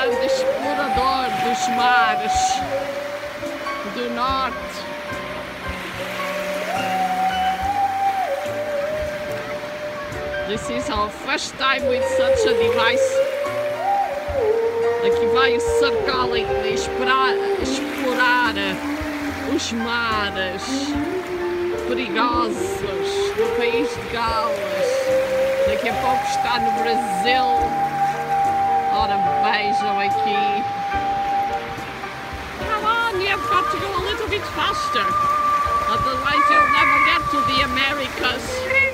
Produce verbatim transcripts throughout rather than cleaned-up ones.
grande explorador dos mares do norte. This is our first time with such a device. Aqui vai o Sir Colin explorar, explorar os mares perigosos do país de Gales. Daqui a pouco está no Brasil. Ora, vejam aqui. Come on, you've got to go a little bit faster. Otherwise you'll never get to the Americas.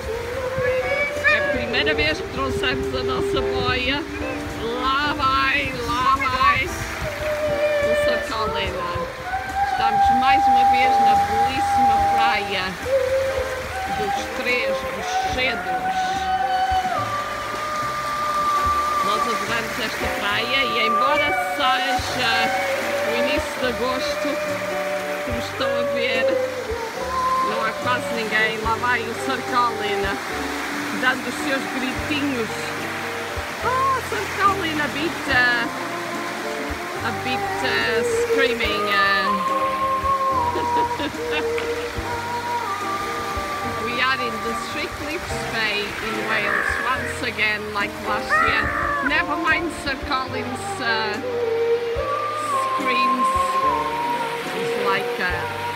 É a primeira vez que trouxemos a nossa boia. Lá vai, lá vai o Sir Colin. Estamos mais uma vez na belíssima praia dos Três Rochedos. Nós adoramos esta praia e, embora seja o início de agosto, como estão a ver, não há quase ninguém. Lá vai o Sir Colin dando os seus gritinhos. Oh, Sir Colin, a bit, uh, a bit uh, screaming. Uh. We are in the Three Cliffs Bay in Wales once again, like last year. Never mind Sir Colin's uh, screams. It's like a,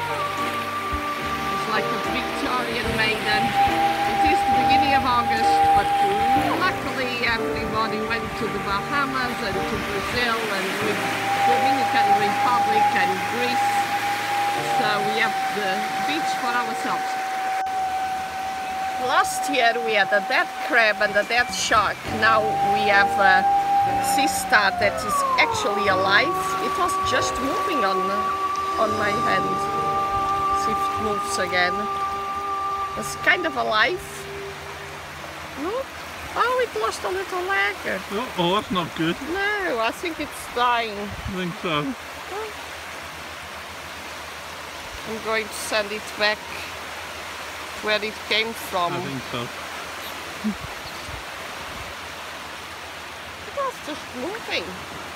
it's like a Victorian maiden. It is the beginning of August, but luckily everybody went to the Bahamas and to Brazil and the Dominican Republic and Greece. So we have the beach for ourselves. Last year we had a dead crab and a dead shark. Now we have a sea star that is actually alive. It was just moving on, on my hand. See if it moves again. It's kind of alive. Look. Oh, it lost a little leg. Oh, oh, that's not good. No, I think it's dying. I think so. I'm going to send it back where it came from. I think so. It was just moving.